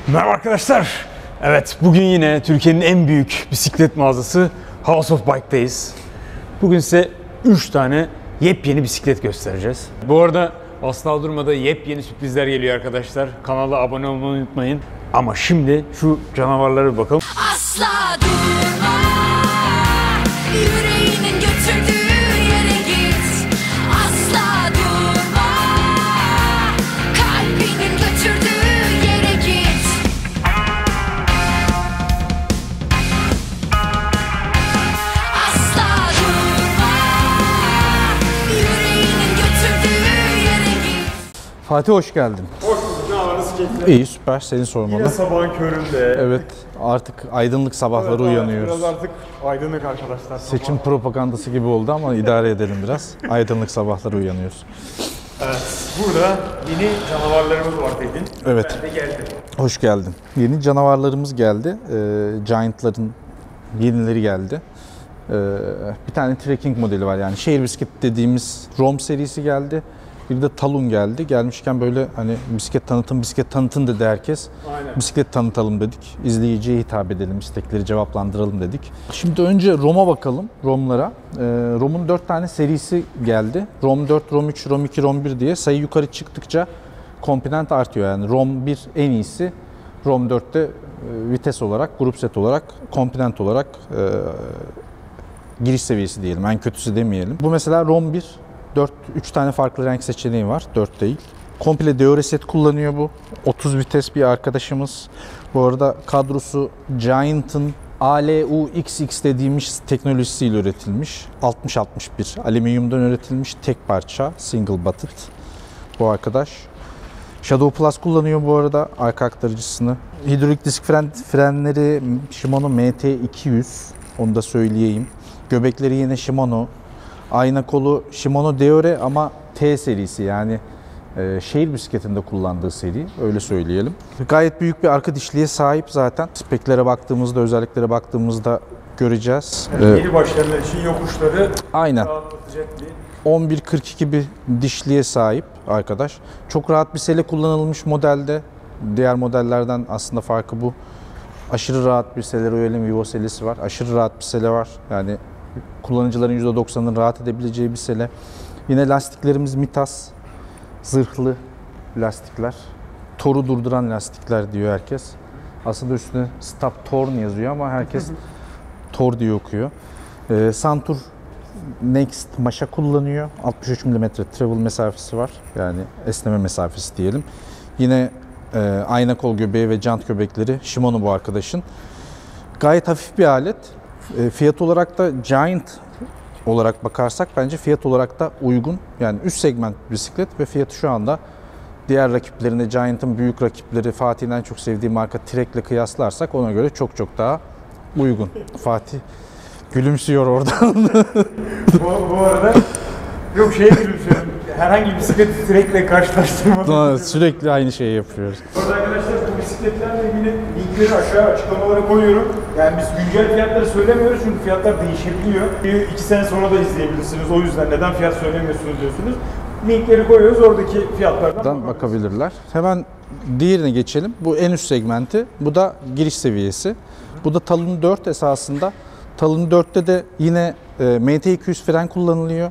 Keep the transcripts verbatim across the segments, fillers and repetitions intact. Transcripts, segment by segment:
Merhaba arkadaşlar. Evet, bugün yine Türkiye'nin en büyük bisiklet mağazası House of Bike'dayız. Bugün size üç tane yepyeni bisiklet göstereceğiz. Bu arada asla durmadan yepyeni sürprizler geliyor arkadaşlar. Kanala abone olmayı unutmayın. Ama şimdi şu canavarlara bir bakalım. Asla durma, yüreğinin götürdüğü yere git. Asla durma, kalbinin götürdüğü yere git. Asla durma, yüreğinin götürdüğü yere git. Fatih hoş geldin. Hoş bulduk. Ne var? Nasıl keyifler? İyi, süper. Seni sormalı. Yine sabahın köründe. Evet, artık aydınlık sabahları Evet, uyanıyoruz. Biraz artık aydınlık arkadaşlar. Seçim propagandası gibi oldu ama idare edelim biraz. Aydınlık sabahları uyanıyoruz. Evet, burada yeni canavarlarımız var dedin. Evet. Ben de geldim. Hoş geldin. Yeni canavarlarımız geldi. Ee, Giant'ların yenileri geldi. Ee, bir tane trekking modeli var, yani şehir bisiklet dediğimiz Rom serisi geldi. Bir de Talon geldi. Gelmişken böyle hani bisiklet tanıtım, bisiklet tanıtın dedi herkes. Aynen. Bisiklet tanıtalım dedik. İzleyiciye hitap edelim, istekleri cevaplandıralım dedik. Şimdi önce Rom'a bakalım, Rom'lara. Ee, Rom'un dört tane serisi geldi. Rom dört, Rom üç, Rom iki, Rom bir diye sayı yukarı çıktıkça komponent artıyor. Yani Rom bir en iyisi, Rom dörtte e, vites olarak, grup set olarak, komponent olarak e, giriş seviyesi diyelim, en kötüsü demeyelim. Bu mesela Rom bir. dört, üç tane farklı renk seçeneği var, dört değil. Komple Deore set kullanıyor bu. otuz vites bir arkadaşımız. Bu arada kadrosu Giant'ın A L U X X dediğimiz teknolojisiyle üretilmiş. altmış altmış bir alüminyumdan üretilmiş tek parça, single butted bu arkadaş. Shadow Plus kullanıyor bu arada arka aktarıcısını. Hidrolik disk fren, frenleri Shimano M T iki yüz, onu da söyleyeyim. Göbekleri yine Shimano. Ayna kolu Shimano Deore ama T serisi, yani e, şehir bisikletinde kullandığı seri, öyle söyleyelim. Gayet büyük bir arka dişliğe sahip zaten. Speklere baktığımızda, özelliklere baktığımızda göreceğiz. Yani yeni başlayanlar için yokuşları Aynen. rahatlatacak bir... on bir kırk iki bir dişliğe sahip arkadaş. Çok rahat bir sele kullanılmış modelde. Diğer modellerden aslında farkı bu. Aşırı rahat bir sele, Royal'in Vivo selesi var. Aşırı rahat bir sele var. Yani kullanıcıların yüzde doksanının rahat edebileceği bir sele. Yine lastiklerimiz Mitas. Zırhlı lastikler. Toru durduran lastikler diyor herkes. Aslında üstüne Stop Torn yazıyor ama herkes Tor diye okuyor. Ee, Santur Next maşa kullanıyor. altmış üç milimetre travel mesafesi var. Yani esneme mesafesi diyelim. Yine e, ayna kol göbeği ve jant göbekleri Shimano bu arkadaşın. Gayet hafif bir alet. E, fiyat olarak da Giant olarak bakarsak bence fiyat olarak da uygun. Yani üst segment bisiklet ve fiyatı şu anda diğer rakiplerine, Giant'ın büyük rakipleri, Fatih'in en çok sevdiği marka Trek'le kıyaslarsak ona göre çok çok daha uygun. Fatih gülümsüyor oradan. bu, bu arada yok şey gülümsüyorum. Herhangi bir bisiklet Trek'le karşılaştırmadım. Sürekli aynı şeyi yapıyoruz. Orada arkadaşlar bu bisikletlerle ilgili linkleri aşağı açıklamalara koyuyorum. Yani biz güncel fiyatları söylemiyoruz çünkü fiyatlar değişebiliyor. Bir iki sene sonra da izleyebilirsiniz. O yüzden neden fiyat söylemiyorsunuz diyorsunuz. Linkleri koyuyoruz, oradaki fiyatlardan bakabilirler. Hemen diğerine geçelim. Bu en üst segmenti. Bu da giriş seviyesi. Bu da Talon dört esasında. Talon dörtte de yine e, M T iki yüz fren kullanılıyor.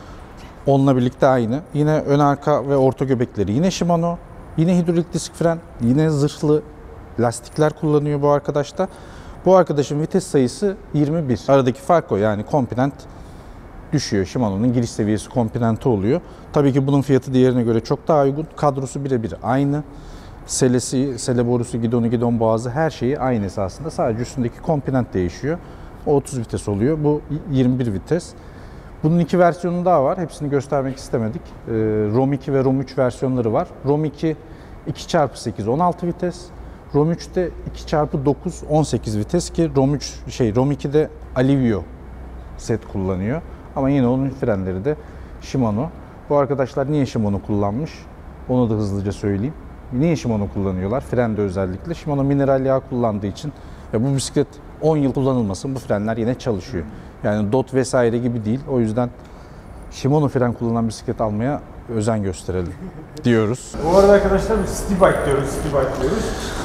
Onunla birlikte aynı. Yine ön arka ve orta göbekleri yine Shimano. Yine hidrolik disk fren, yine zırhlı lastikler kullanıyor bu arkadaşta. Bu arkadaşın vites sayısı yirmi bir. Aradaki fark o, yani komponent düşüyor. Shimano'nun giriş seviyesi komponenti oluyor. Tabii ki bunun fiyatı diğerine göre çok daha uygun. Kadrosu birebir aynı. Selesi, sele borusu, gidonu, gidon boğazı, her şeyi aynı esasında. Sadece üstündeki komponent değişiyor. O otuz vites oluyor. Bu yirmi bir vites. Bunun iki versiyonu daha var. Hepsini göstermek istemedik. Ee, Rom iki ve Rom üç versiyonları var. Rom iki iki çarpı sekiz on altı vites. Rom üçte iki çarpı dokuz on sekiz vites ki Rom üç şey Rom iki'de Alivio set kullanıyor. Ama yine onun frenleri de Shimano. Bu arkadaşlar niye Shimano kullanmış? Onu da hızlıca söyleyeyim. Niye Shimano kullanıyorlar? Frende özellikle. Shimano mineral yağ kullandığı için ya bu bisiklet on yıl kullanılmasın, bu frenler yine çalışıyor. Yani D O T vesaire gibi değil. O yüzden Shimano fren kullanan bisiklet almaya özen gösterelim diyoruz. Bu arada arkadaşlar biz City Bike diyoruz, City Bike diyoruz.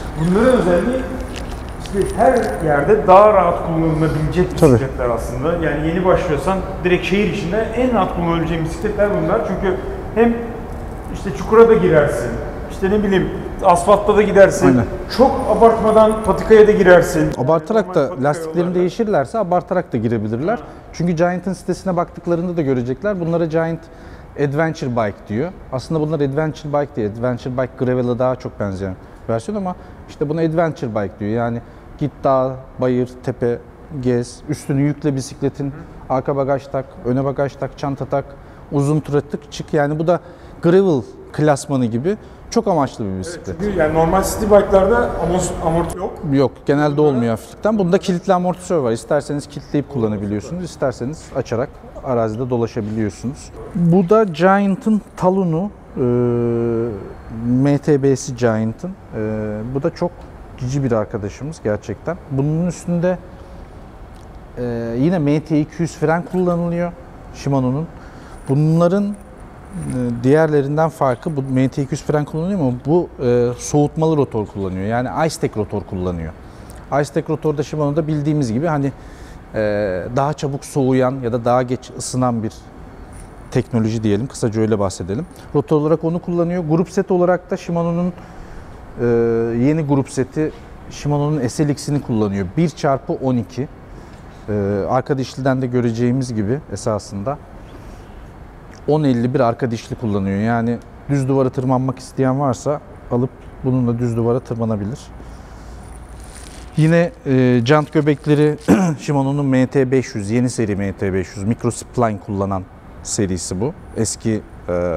Bunların özelliği işte her yerde daha rahat kullanılabilecek bisikletler aslında. Yani yeni başlıyorsan direkt şehir içinde en rahat kullanabileceğin bisikletler bunlar. Çünkü hem işte çukura da girersin, işte ne bileyim asfaltta da gidersin. Aynen. Çok abartmadan patikaya da girersin. Abartarak Normal da patika lastiklerini yollarda. değişirlerse abartarak da girebilirler. Çünkü Giant'ın sitesine baktıklarında da görecekler. Bunlara Giant Adventure Bike diyor. Aslında bunlar Adventure Bike değil. Adventure Bike Gravel'a daha çok benzeyen versiyon ama işte buna Adventure Bike diyor. Yani git dağ, bayır, tepe, gez, üstünü yükle bisikletin, arka bagaj tak, öne bagaj tak, çanta tak, uzun tur attık, çık. Yani bu da gravel klasmanı gibi çok amaçlı bir bisiklet. Çünkü yani normal city bike'larda amort, amort yok. Yok, genelde olmuyor hafiflikten. Bunda kilitli amortisör var. İsterseniz kilitleyip kullanabiliyorsunuz, isterseniz açarak arazide dolaşabiliyorsunuz. Bu da Giant'ın Talon'u, e, M T B'si Giant'ın. E, bu da çok cici bir arkadaşımız gerçekten. Bunun üstünde e, yine M T iki yüz fren kullanılıyor Shimano'nun. Bunların diğerlerinden farkı bu M T iki yüz fren kullanıyor ama bu e, soğutmalı rotor kullanıyor. Yani Icetec rotor kullanıyor. Icetec rotorda Shimano'da bildiğimiz gibi hani e, daha çabuk soğuyan ya da daha geç ısınan bir teknoloji diyelim. Kısaca öyle bahsedelim. Rotor olarak onu kullanıyor. Grup set olarak da Shimano'nun e, yeni grup seti Shimano'nun S L X'ini kullanıyor. bir çarpı on iki. E, arka dişliden de göreceğimiz gibi esasında on elli bir arka dişli kullanıyor. Yani düz duvara tırmanmak isteyen varsa alıp bununla düz duvara tırmanabilir. Yine e, jant göbekleri Shimano'nun M T beş yüz, yeni seri M T beş yüz, Micro Spline kullanan serisi bu. Eski e,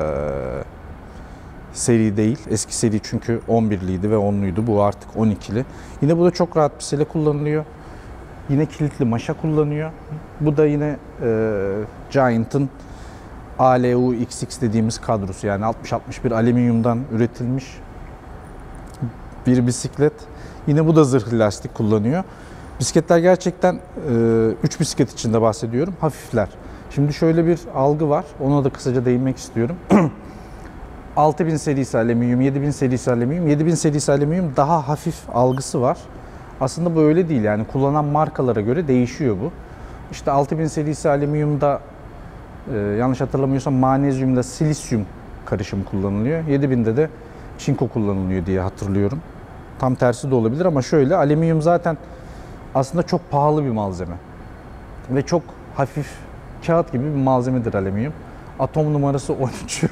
seri değil. Eski seri çünkü on birliydi ve onluydu. Bu artık on ikili. Yine bu da çok rahat bir sele kullanılıyor. Yine kilitli maşa kullanıyor. Bu da yine e, Giant'ın A L U X X dediğimiz kadrosu, yani altmış altmış bir alüminyumdan üretilmiş bir bisiklet. Yine bu da zırhlı lastik kullanıyor. Bisikletler gerçekten üç bisiklet içinde bahsediyorum, hafifler. Şimdi şöyle bir algı var, ona da kısaca değinmek istiyorum. altı bin serisi alüminyum, yedi bin serisi alüminyum. yedi bin serisi alüminyum daha hafif algısı var. Aslında bu öyle değil, yani kullanan markalara göre değişiyor bu. İşte altı bin serisi alüminyumda Ee, yanlış hatırlamıyorsam manezyumla silisyum karışımı kullanılıyor. yedi binde de çinko kullanılıyor diye hatırlıyorum. Tam tersi de olabilir ama şöyle, alüminyum zaten aslında çok pahalı bir malzeme. Ve çok hafif kağıt gibi bir malzemedir alüminyum. Atom numarası on üç.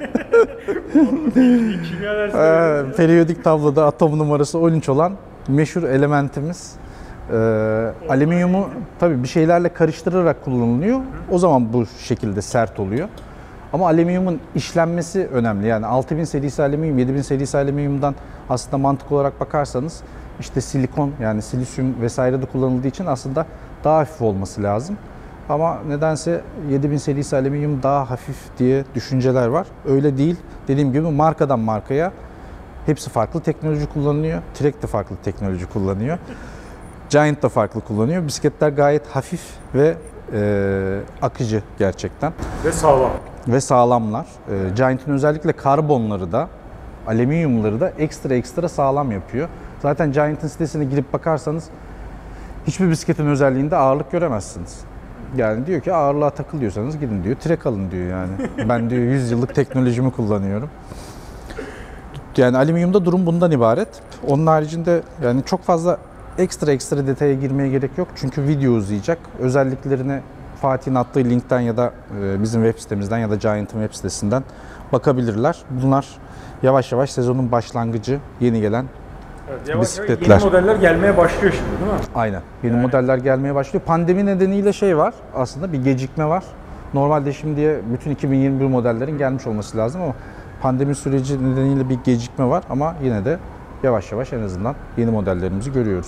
ee, periyodik tabloda atom numarası on üç olan meşhur elementimiz. Ee, alüminyumu tabii bir şeylerle karıştırarak kullanılıyor. O zaman bu şekilde sert oluyor. Ama alüminyumun işlenmesi önemli. Yani altı bin serisi alüminyum, yedi bin serisi alüminyumdan aslında mantık olarak bakarsanız işte silikon, yani silisyum vesaire de kullanıldığı için aslında daha hafif olması lazım. Ama nedense yedi bin serisi alüminyum daha hafif diye düşünceler var. Öyle değil. Dediğim gibi markadan markaya hepsi farklı teknoloji kullanılıyor. Trek de farklı teknoloji kullanıyor. Giant da farklı kullanıyor. Bisikletler gayet hafif ve e, akıcı gerçekten. Ve sağlam. Ve sağlamlar. E, Giant'in özellikle karbonları da, alüminyumları da ekstra ekstra sağlam yapıyor. Zaten Giant'in sitesine girip bakarsanız hiçbir bisikletin özelliğinde ağırlık göremezsiniz. Yani diyor ki ağırlığa takılıyorsanız gidin diyor, trek alın diyor yani. Ben diyor yüz yıllık teknolojimi kullanıyorum. Yani alüminyumda durum bundan ibaret. Onun haricinde yani çok fazla ekstra ekstra detaya girmeye gerek yok. Çünkü video uzayacak. Özelliklerine Fatih'in attığı linkten ya da bizim web sitemizden ya da Giant'ın web sitesinden bakabilirler. Bunlar yavaş yavaş sezonun başlangıcı, yeni gelen Evet, yavaş bisikletler. yavaş yeni modeller gelmeye başlıyor şimdi, değil mi? Aynen. Yeni Yani- modeller gelmeye başlıyor. Pandemi nedeniyle şey var, aslında bir gecikme var. Normalde şimdiye bütün iki bin yirmi bir modellerin gelmiş olması lazım ama pandemi süreci nedeniyle bir gecikme var ama yine de yavaş yavaş en azından yeni modellerimizi görüyoruz.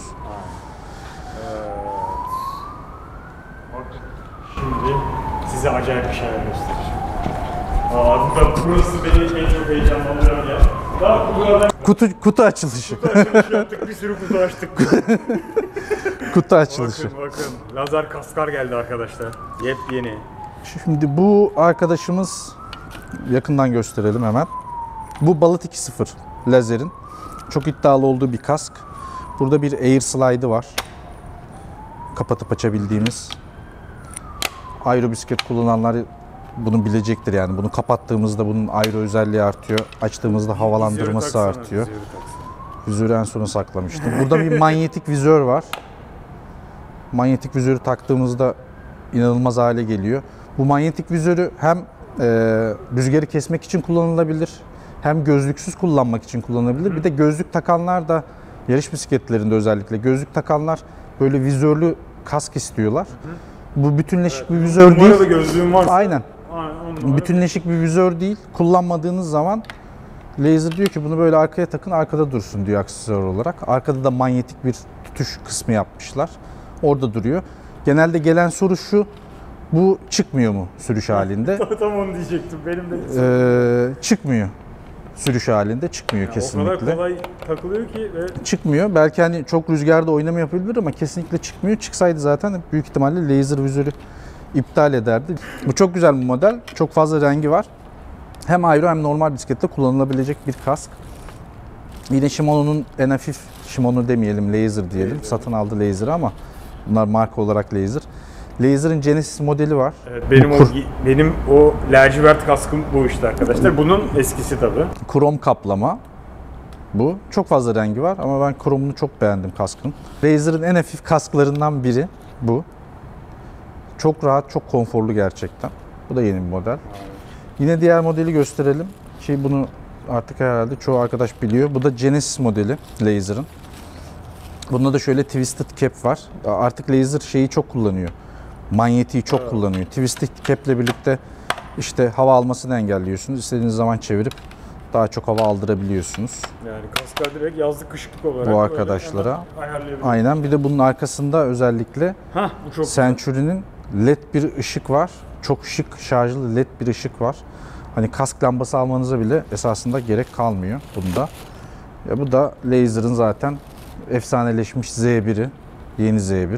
Şimdi size acayip bir şeyler göstereceğim. Aa, bu- burası beni en çok heyecanlandıran yer. Daha kutulardan Kutu kutu açılışı. kutu açılışı yaptık, bir sürü kutu açtık. Kutu açılışı. Bakın bakın, lazer kaskar geldi arkadaşlar. Yepyeni. Şimdi bu arkadaşımız, yakından gösterelim hemen. Bu Balat iki sıfır lazerin. çok iddialı olduğu bir kask. Burada bir air slide'ı var. Kapatıp açabildiğimiz. Aero bisiklet kullananlar bunu bilecektir yani. Bunu kapattığımızda bunun aero özelliği artıyor. Açtığımızda havalandırması artıyor. Vizörü en sona saklamıştım. Burada bir manyetik vizör var. Manyetik vizörü taktığımızda inanılmaz hale geliyor. Bu manyetik vizörü hem e, rüzgarı kesmek için kullanılabilir, hem gözlüksüz kullanmak için kullanılabilir. Bir de gözlük takanlar da yarış bisikletlerinde özellikle gözlük takanlar böyle vizörlü kask istiyorlar. Bu bütünleşik bir vizör değil. Numaralı gözlüğüm varsa. Aynen. Aynen. Bütünleşik bir vizör değil. Kullanmadığınız zaman Lazer diyor ki bunu böyle arkaya takın, arkada dursun diyor aksesuar olarak. Arkada da manyetik bir tutuş kısmı yapmışlar. Orada duruyor. Genelde gelen soru şu, bu çıkmıyor mu sürüş halinde? Tam onu diyecektim. Benim de. Ee, çıkmıyor. Sürüş halinde çıkmıyor Ya kesinlikle. o kadar kolay takılıyor ki. Ve... Çıkmıyor. Belki hani çok rüzgarda oynama yapabilir ama kesinlikle çıkmıyor. Çıksaydı zaten büyük ihtimalle laser vizörü iptal ederdi. Bu çok güzel bir model. Çok fazla rengi var. Hem aero hem normal bisiklette kullanılabilecek bir kask. Yine Shimano'nun en hafif, Shimano demeyelim, Lazer diyelim. Lazer. Satın aldı Lazer'ı ama bunlar marka olarak Lazer. Lazer'ın Genesis modeli var. Evet, benim Bu o kur- benim o lacivert kaskım bu işte arkadaşlar. Bunun eskisi tabii. Krom kaplama bu. Çok fazla rengi var ama ben kromunu çok beğendim kaskın. Lazer'ın en hafif kasklarından biri bu. Çok rahat, çok konforlu gerçekten. Bu da yeni bir model. Yine diğer modeli gösterelim ki bunu artık herhalde çoğu arkadaş biliyor. Bu da Genesis modeli Lazer'ın. Bunda da şöyle twisted cap var. Artık Lazer şeyi çok kullanıyor. Manyetiği çok Evet. kullanıyor. Twisted cap ile birlikte işte hava almasını engelliyorsunuz. İstediğiniz zaman çevirip daha çok hava aldırabiliyorsunuz. Yani kasklar direkt yazlık kışlık olarak Bu arkadaşlara. ayarlayabiliyorsunuz. Aynen. Bir de bunun arkasında özellikle Hah, bu çok Century'nin led bir ışık var. Çok şık şarjlı led bir ışık var. Hani kask lambası almanıza bile esasında gerek kalmıyor bunda. Ya bu da Lazer'ın zaten efsaneleşmiş Z biri. Yeni Z bir.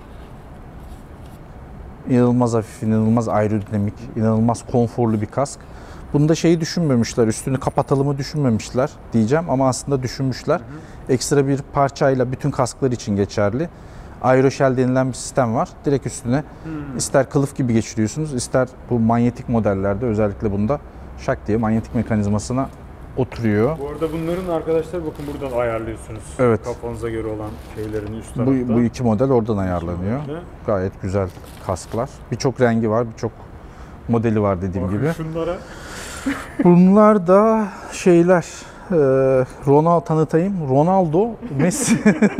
İnanılmaz hafif, inanılmaz aerodinamik, inanılmaz konforlu bir kask. Bunda şeyi düşünmemişler, üstünü kapatalımı düşünmemişler diyeceğim ama aslında düşünmüşler. Ekstra bir parçayla bütün kasklar için geçerli. Aeroshell denilen bir sistem var. Direkt üstüne Hmm. ister kılıf gibi geçiriyorsunuz, ister bu manyetik modellerde özellikle bunda şak diye manyetik mekanizmasına oturuyor. Bu arada bunların arkadaşlar bakın buradan ayarlıyorsunuz. Evet. Kafanıza göre olan şeylerin üst tarafta. Bu, bu iki model oradan ayarlanıyor. modelde. Gayet güzel kasklar. Birçok rengi var, birçok modeli var dediğim Bakın gibi. şunlara. Bunlar da şeyler, e, Ronaldo tanıtayım. Ronaldo, Messi.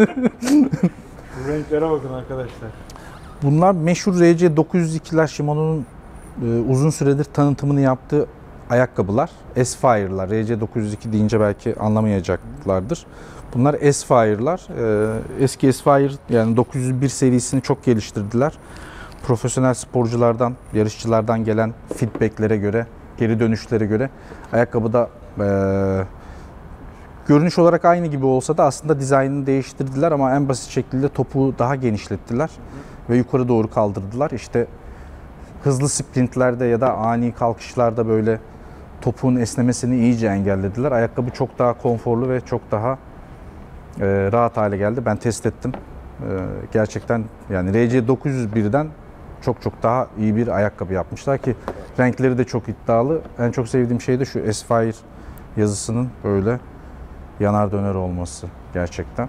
Bu renklere bakın arkadaşlar. Bunlar meşhur R C dokuz yüz ikiler, Shimano'nun e, uzun süredir tanıtımını yaptığı ayakkabılar. S-Fire'lar. R C dokuz yüz iki deyince belki anlamayacaklardır. Bunlar S-Fire'lar. E, eski S-Fire yani dokuz yüz bir serisini çok geliştirdiler. Profesyonel sporculardan, yarışçılardan gelen feedbacklere göre, geri dönüşlere göre ayakkabıda e, görünüş olarak aynı gibi olsa da aslında dizaynını değiştirdiler ama en basit şekilde topuğu daha genişlettiler ve yukarı doğru kaldırdılar. İşte hızlı sprintlerde ya da ani kalkışlarda böyle topuğun esnemesini iyice engellediler. Ayakkabı çok daha konforlu ve çok daha e, rahat hale geldi. Ben test ettim. E, gerçekten yani R C dokuz yüz birden çok çok daha iyi bir ayakkabı yapmışlar ki renkleri de çok iddialı. En çok sevdiğim şey de şu S-Fire yazısının böyle yanar döner olması gerçekten.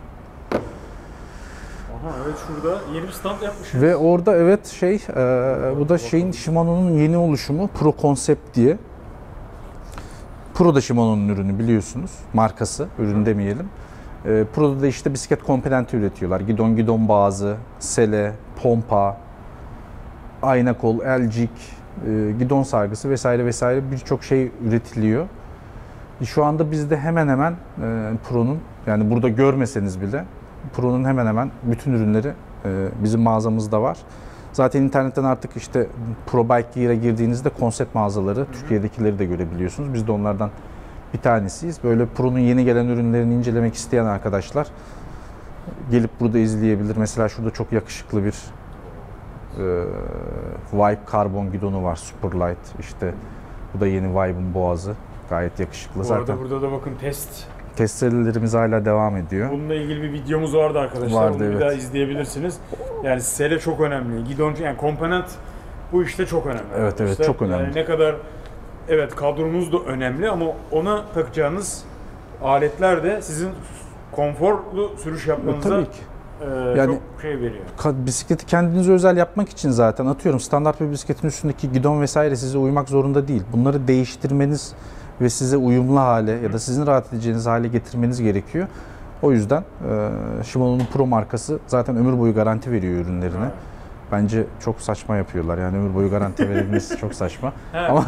Aha evet, şurada yeni bir stand yapmışız. Ve orada evet şey, e, bu da şeyin Shimano'nun yeni oluşumu Pro Concept diye. Pro da Shimano'nun ürünü biliyorsunuz. Markası, ürün demeyelim. E, Pro'da da işte bisiklet komponenti üretiyorlar. Gidon, gidon bazı, sele, pompa, ayna kol, elcik, e, gidon sargısı vesaire vesaire birçok şey üretiliyor. Şu anda bizde hemen hemen e, Pro'nun, yani burada görmeseniz bile Pro'nun hemen hemen bütün ürünleri e, bizim mağazamızda var. Zaten internetten artık işte Pro Bike Gear'a girdiğinizde konsept mağazaları, Türkiye'dekileri de görebiliyorsunuz. Biz de onlardan bir tanesiyiz. Böyle Pro'nun yeni gelen ürünlerini incelemek isteyen arkadaşlar gelip burada izleyebilir. Mesela şurada çok yakışıklı bir e, Vibe karbon gidonu var, Superlight. İşte bu da yeni Vibe'ın boğazı. Gayet yakışıklı. Bu Zaten arada burada da bakın test Test serilerimiz hala devam ediyor. Bununla ilgili bir videomuz vardı arkadaşlar. Vardı, Onu bir evet. daha izleyebilirsiniz. Yani sele çok önemli. Gidon yani komponent bu işte çok önemli. Evet, evet, arkadaşlar. çok önemli. Yani ne kadar evet kadronuz da önemli ama ona takacağınız aletler de sizin konforlu sürüş yapmanıza Tabii ki. e, Yani- çok şey veriyor. Ka- Bisikleti kendinize özel yapmak için zaten atıyorum standart bir bisikletin üstündeki gidon vesaire size uymak zorunda değil. Bunları değiştirmeniz ve size uyumlu hale ya da sizin rahat edeceğiniz hale getirmeniz gerekiyor. O yüzden e, Shimano'nun Pro markası zaten ömür boyu garanti veriyor ürünlerine. Evet. Bence çok saçma yapıyorlar yani ömür boyu garanti verilmesi çok saçma. He. Ama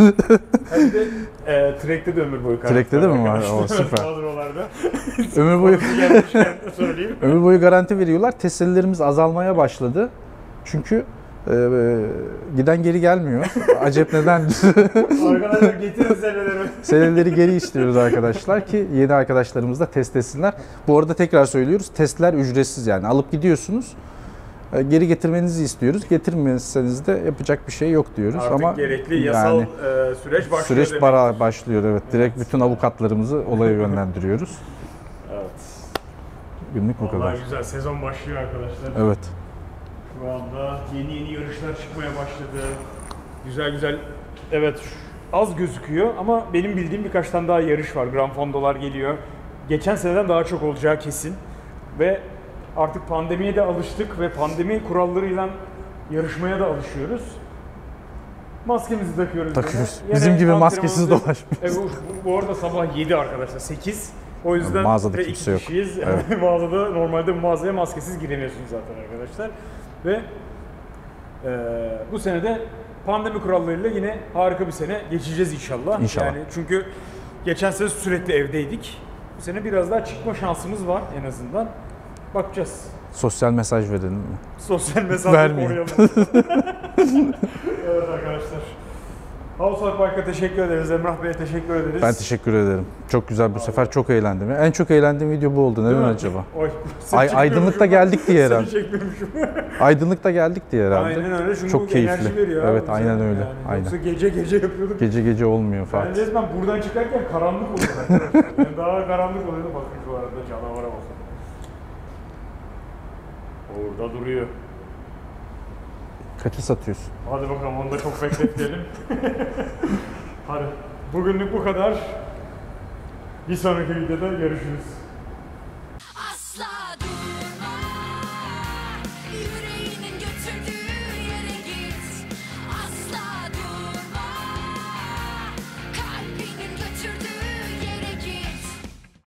Hem de e, Trek'te de ömür boyu karakter. Trek'te de mi var? arkadaşlar. O, süper. Kadrolarda. ömür boyu Gelmişken söyleyeyim. ömür boyu garanti veriyorlar. Test serilerimiz azalmaya başladı. Çünkü e, e, giden geri gelmiyor. Acep neden? Arkadaşlar getirin seleleri. Seneleri geri istiyoruz arkadaşlar ki yeni arkadaşlarımız da test etsinler. Bu arada tekrar söylüyoruz, testler ücretsiz yani alıp gidiyorsunuz. e, Geri getirmenizi istiyoruz. Getirmezseniz de yapacak bir şey yok diyoruz. Artık ama gerekli yasal yani e, süreç başlıyor. süreç demek. bara başlıyor evet. Direkt bütün avukatlarımızı olaya yönlendiriyoruz. Evet. Günlük bu kadar. Vallahi güzel. Sezon başlıyor arkadaşlar. Evet. Şu anda yeni yeni yarışlar çıkmaya başladı. Güzel güzel. Evet az gözüküyor ama benim bildiğim birkaç tane daha yarış var. Gran Fondo'lar geliyor. Geçen seneden daha çok olacağı kesin. Ve artık pandemiye de alıştık ve pandemi kurallarıyla yarışmaya da alışıyoruz. Maskemizi takıyoruz. Takıyoruz. Yine. Bizim Yine gibi antrenmanımızı- maskesiz dolaşmıyoruz. E, bu, bu- bu arada sabah yedi arkadaşlar. sekiz. O yüzden Mağazada ve kimse iki yok. kişiyiz. Evet. Mağazada normalde bu mağazaya maskesiz giremiyorsunuz zaten arkadaşlar. Ve e, bu sene de pandemi kurallarıyla yine harika bir sene geçeceğiz inşallah. İnşallah. Yani çünkü geçen sene sürekli evdeydik. Bu sene biraz daha çıkma şansımız var en azından. Bakacağız. Sosyal mesaj verelim mi? Sosyal mesafe Vermeyin. koruyalım. Evet arkadaşlar. House of Bike'a teşekkür ederiz. Emrah Bey'e teşekkür ederiz. Ben teşekkür ederim. Çok güzel bu sefer çok eğlendim. En çok eğlendiğim video bu oldu. Neden Değil mi? acaba? Oy, seni Ay, aydınlıkta çekmiyormuşum. geldik diye Seni herhalde. çekmiyormuşum. Aydınlıkta geldik diye herhalde. Aynen öyle çünkü Çok bu enerji keyifli. veriyor. Evet, abi aynen bize. öyle, Yani aynen. Yoksa gece gece yapıyorduk. Gece gece olmuyor Ben Fatih. resmen buradan çıkarken karanlık oluyor. arkadaşlar. Yani daha karanlık oluyordu. Bakın şu arada canavara bakın. Orada duruyor. Kaçı satıyorsun? Hadi bakalım onu da çok bekletmeyelim. Hadi. Bugünlük bu kadar. Bir sonraki videoda görüşürüz.